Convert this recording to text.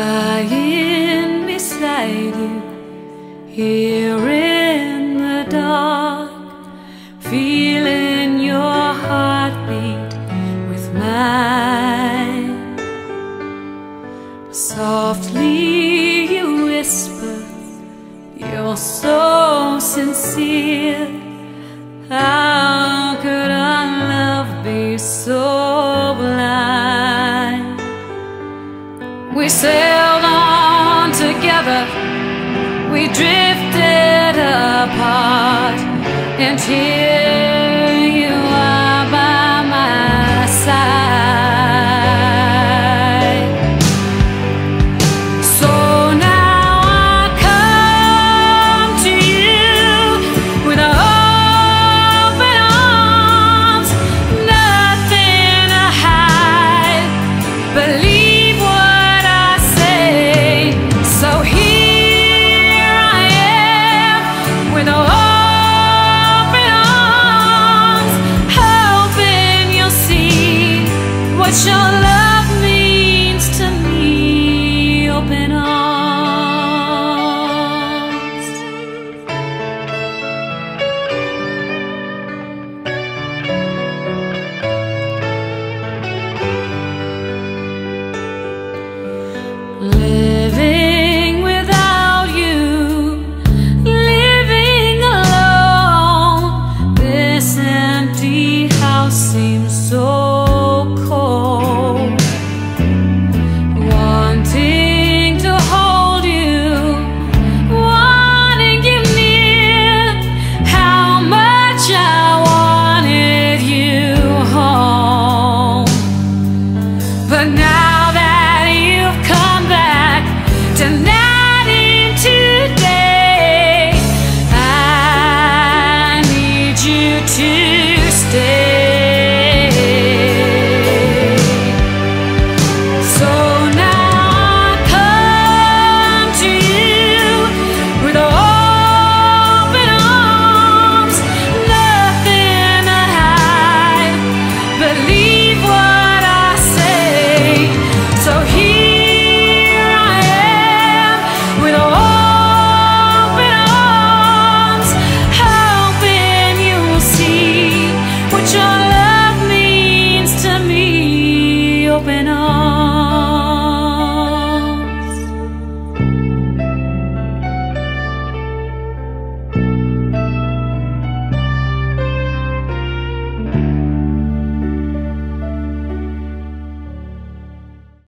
lying beside you here in the dark, feeling your heartbeat with mine. Softly you whisper, you're so sincere. How could our love be so blind? We sailed on together, we drifted apart, and here you are by my side. So now I come to you with open arms, nothing to hide. Believe what I say. So here I am with open arms, hoping you'll see what your love means to me. Open arms. Let